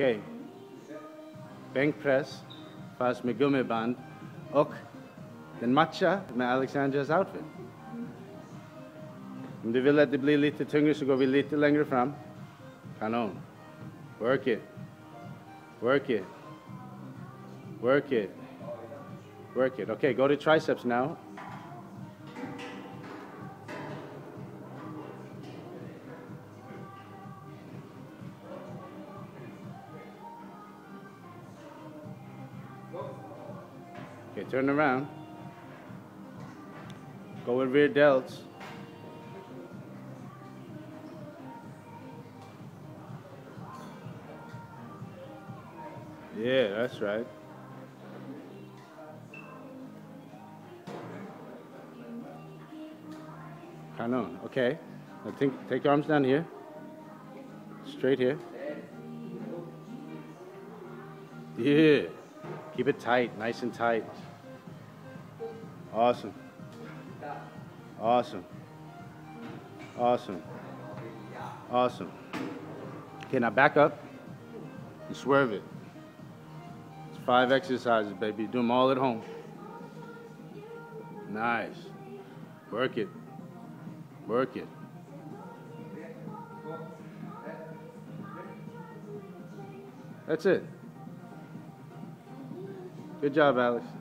Okej. Bänkpress fast med gummiband och den matchar med Alexandras outfit. Om du vill att det blir lite tyngre så går vi lite längre fram. Kanon. Work it. Work it. Work it. Work it. Okay, go to triceps now. Okay, turn around. Go with rear delts. Yeah, that's right. Kanon. Okay. Now take your arms down here. Straight here. Yeah. Keep it tight, nice and tight. Awesome. Awesome. Awesome. Awesome. Okay, now back up and swerve it. It's 5 exercises, baby. Do them all at home. Nice. Work it. Work it. That's it. Good job, Alex.